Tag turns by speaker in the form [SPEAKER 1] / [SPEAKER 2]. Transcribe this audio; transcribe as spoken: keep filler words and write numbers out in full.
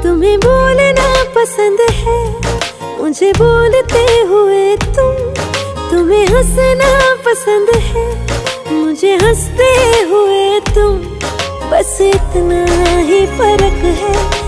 [SPEAKER 1] तुम्हें बोलना पसंद है, मुझे बोलते हुए तुम। तुम्हें हंसना पसंद है, मुझे हंसते हुए तुम। बस इतना ही फर्क है